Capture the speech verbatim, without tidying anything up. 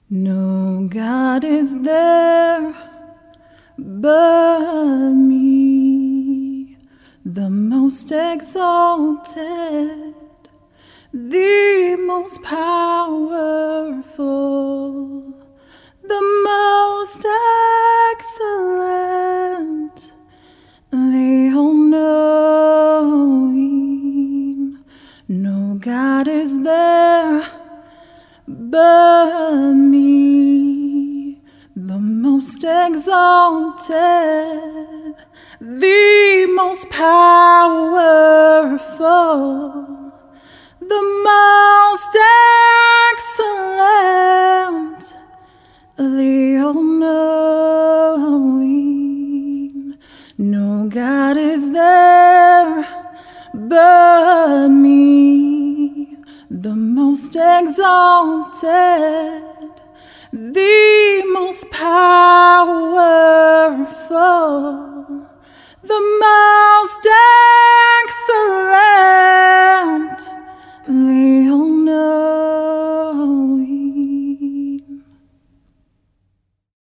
No God is there but me, the most exalted, the most powerful, the most excellent, the all-knowing. No God is there but me, the most exalted, the most powerful, the most excellent, the all-knowing. No God is there but me, the most exalted, the most powerful, the most